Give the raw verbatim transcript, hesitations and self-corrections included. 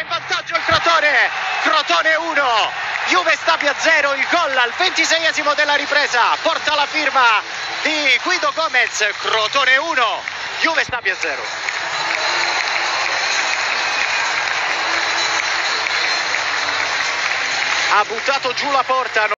in vantaggio il Crotone. Crotone uno, Juve Stabia zero. Il gol al ventiseiesimo della ripresa porta la firma di Guido Gomez. Crotone uno, Juve Stabia zero. Ha buttato giù la porta.